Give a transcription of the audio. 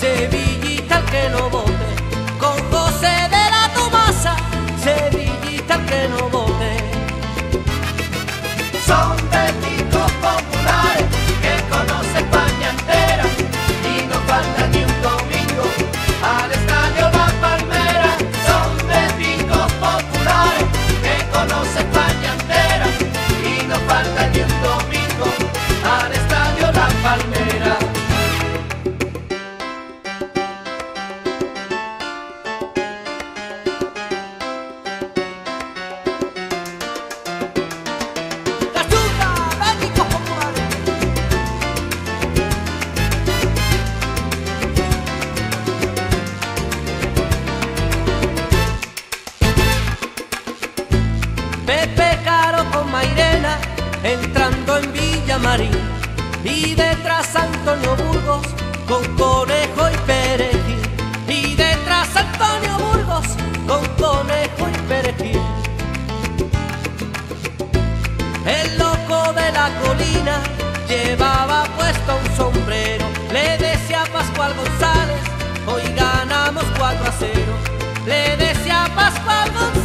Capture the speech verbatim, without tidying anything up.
Sevillita el que no vote, con José de la Tomasa, Sevillita el que no vote. Son béticos populares que conoce España entera y no falta ni un domingo al estadio La Palmera. Son béticos populares que conoce España entera y no falta ni un domingo al estadio La Palmera. Pepe Caro con Mairena entrando en Villamarín, y detrás Antonio Burgos con Conejo y Perejil, y detrás Antonio Burgos con Conejo y Perejil. El loco de la colina llevaba puesto un sombrero, le decía a Pascual González, hoy ganamos cuatro a cero. Le decía a Pascual González,